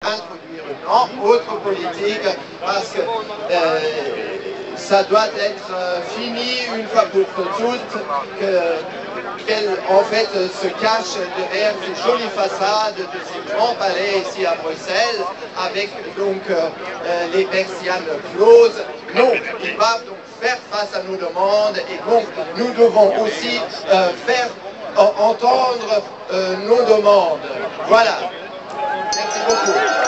introduire une autre politique parce que ça doit être fini une fois pour toutes, qu'elle en fait se cache derrière ces jolies façades de ces grands palais ici à Bruxelles avec donc les persiennes closes. Non, ils doivent donc faire face à nos demandes et donc nous devons aussi faire entendre nos demandes. Voilà. Merci beaucoup.